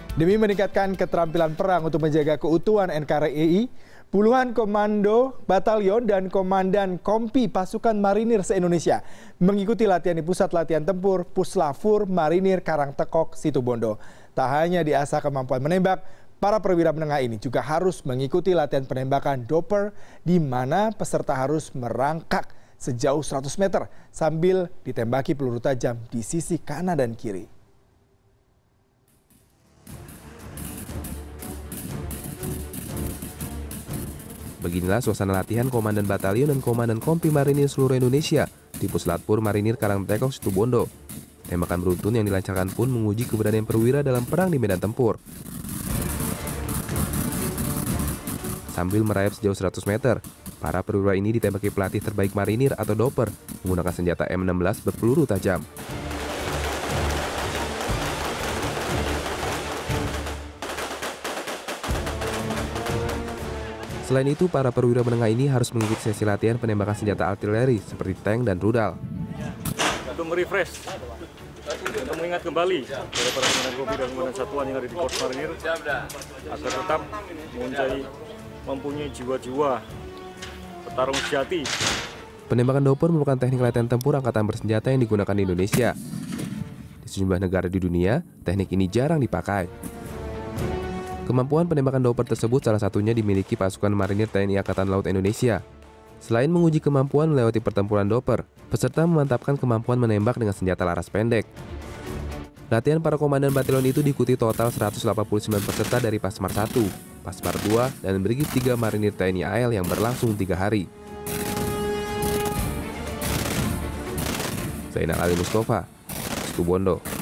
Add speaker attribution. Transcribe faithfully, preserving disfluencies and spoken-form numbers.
Speaker 1: Demi meningkatkan keterampilan perang untuk menjaga keutuhan N K R I, puluhan komando batalion dan komandan kompi pasukan marinir se-Indonesia mengikuti latihan di Pusat Latihan Tempur Puslafur Marinir Karangtekok, Situbondo. Tak hanya diasah kemampuan menembak, para perwira menengah ini juga harus mengikuti latihan penembakan doper di mana peserta harus merangkak sejauh seratus meter sambil ditembaki peluru tajam di sisi kanan dan kiri.
Speaker 2: Beginilah suasana latihan Komandan Batalion dan Komandan Kompi Marinir seluruh Indonesia di Puslapur Marinir Karangtekok, Situbondo. Tembakan beruntun yang dilancarkan pun menguji keberanian perwira dalam perang di medan tempur. Sambil merayap sejauh seratus meter, para perwira ini ditembaki pelatih terbaik marinir atau doper menggunakan senjata M enam belas berpeluru tajam. Selain itu, para perwira menengah ini harus mengikuti sesi latihan penembakan senjata artileri seperti tank dan rudal.
Speaker 3: Untuk merefresh, untuk mengingat kembali kepada para komandan kompi dan komandan satuan yang ada di Korps Marinir agar tetap mempunyai, mempunyai jiwa-jiwa petarung sejati.
Speaker 2: Penembakan doper merupakan teknik latihan tempur angkatan bersenjata yang digunakan di Indonesia. Di sejumlah negara di dunia, teknik ini jarang dipakai. Kemampuan penembakan doper tersebut salah satunya dimiliki pasukan marinir T N I Angkatan Laut Indonesia. Selain menguji kemampuan melewati pertempuran doper, peserta memantapkan kemampuan menembak dengan senjata laras pendek. Latihan para komandan batalion itu diikuti total seratus delapan puluh sembilan peserta dari Pasmar satu, Pasmar dua, dan Brigif tiga Marinir T N I A L yang berlangsung tiga hari. Zainal Ali Mustafa, Situbondo.